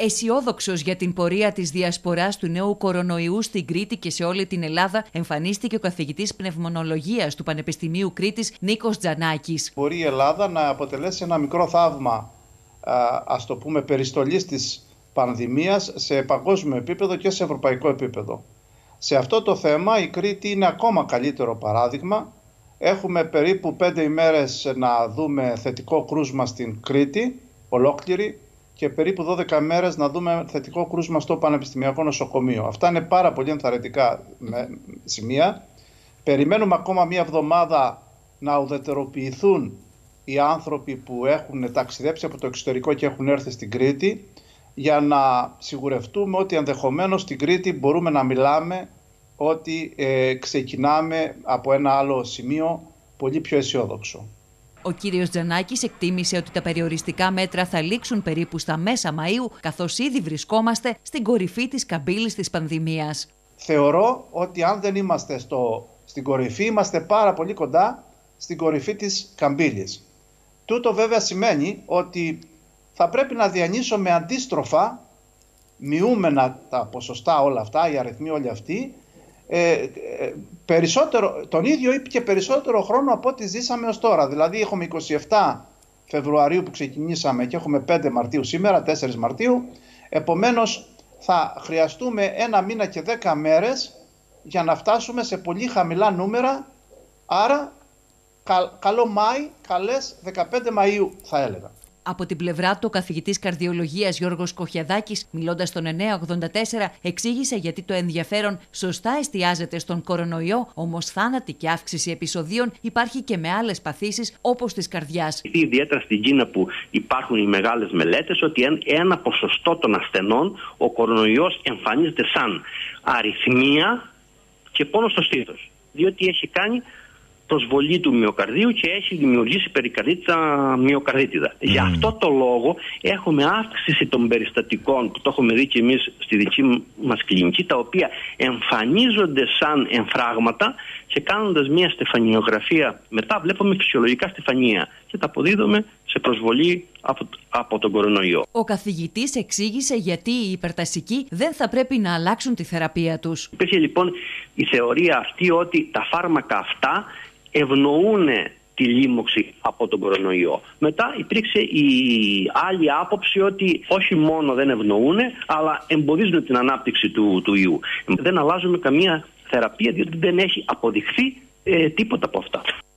Αισιόδοξος για την πορεία της διασποράς του νέου κορονοϊού στην Κρήτη και σε όλη την Ελλάδα, εμφανίστηκε ο καθηγητής πνευμονολογίας του Πανεπιστημίου Κρήτης, Νίκος Τζανάκης. Μπορεί η Ελλάδα να αποτελέσει ένα μικρό θαύμα, ας το πούμε, περιστολής της πανδημίας σε παγκόσμιο επίπεδο και σε ευρωπαϊκό επίπεδο. Σε αυτό το θέμα η Κρήτη είναι ακόμα καλύτερο παράδειγμα. Έχουμε περίπου 5 ημέρες να δούμε θετικό κρούσμα στην Κρήτη, ολόκληρη, και περίπου 12 μέρες να δούμε θετικό κρούσμα στο Πανεπιστημιακό Νοσοκομείο. Αυτά είναι πάρα πολύ ενθαρρυντικά σημεία. Περιμένουμε ακόμα μία εβδομάδα να ουδετεροποιηθούν οι άνθρωποι που έχουν ταξιδέψει από το εξωτερικό και έχουν έρθει στην Κρήτη, για να σιγουρευτούμε ότι ενδεχομένως στην Κρήτη μπορούμε να μιλάμε ότι ξεκινάμε από ένα άλλο σημείο πολύ πιο αισιόδοξο. Ο κύριος Τζανάκης εκτίμησε ότι τα περιοριστικά μέτρα θα λήξουν περίπου στα μέσα Μαΐου, καθώς ήδη βρισκόμαστε στην κορυφή της καμπύλης της πανδημίας. Θεωρώ ότι αν δεν είμαστε στην κορυφή, είμαστε πάρα πολύ κοντά στην κορυφή της καμπύλης. Τούτο βέβαια σημαίνει ότι θα πρέπει να διανύσουμε αντίστροφα, μειούμενα τα ποσοστά όλα αυτά, οι αριθμοί όλοι αυτοί, τον ίδιο ή και περισσότερο χρόνο από ό,τι ζήσαμε ως τώρα. Δηλαδή έχουμε 27 Φεβρουαρίου που ξεκινήσαμε και έχουμε 5 Μαρτίου σήμερα, 4 Μαρτίου. Επομένως θα χρειαστούμε 1 μήνα και 10 μέρες για να φτάσουμε σε πολύ χαμηλά νούμερα. Άρα καλό Μάη, καλές 15 Μαΐου θα έλεγα. Από την πλευρά του, ο καθηγητής καρδιολογίας Γιώργος Κοχιαδάκης, μιλώντας στον 984, εξήγησε γιατί το ενδιαφέρον σωστά εστιάζεται στον κορονοϊό, όμως θάνατοι και αύξηση επεισοδίων υπάρχει και με άλλες παθήσεις όπως της καρδιάς. Ιδιαίτερα στην Κίνα που υπάρχουν οι μεγάλες μελέτες, ότι ένα ποσοστό των ασθενών ο κορονοϊός εμφανίζεται σαν αριθμία και πόνο στο στήθος, διότι έχει κάνει προσβολή του μυοκαρδίου και έχει δημιουργήσει περικαρδίτιδα μυοκαρδίτιδα. Γι' αυτό το λόγο έχουμε αύξηση των περιστατικών, που το έχουμε δει και εμείς στη δική μας κλινική, τα οποία εμφανίζονται σαν εμφράγματα και κάνοντας μια στεφανιογραφία μετά βλέπουμε φυσιολογικά στεφανία και τα αποδίδουμε σε προσβολή από τον κορονοϊό. Ο καθηγητής εξήγησε γιατί οι υπερτασικοί δεν θα πρέπει να αλλάξουν τη θεραπεία τους. Υπήρχε λοιπόν η θεωρία αυτή ότι τα φάρμακα αυτά ευνοούν τη λίμωξη από τον κορονοϊό. Μετά υπήρξε η άλλη άποψη ότι όχι μόνο δεν ευνοούν, αλλά εμποδίζουν την ανάπτυξη του ιού. Δεν αλλάζουμε καμία θεραπεία, διότι δεν έχει αποδειχθεί τίποτα από αυτά.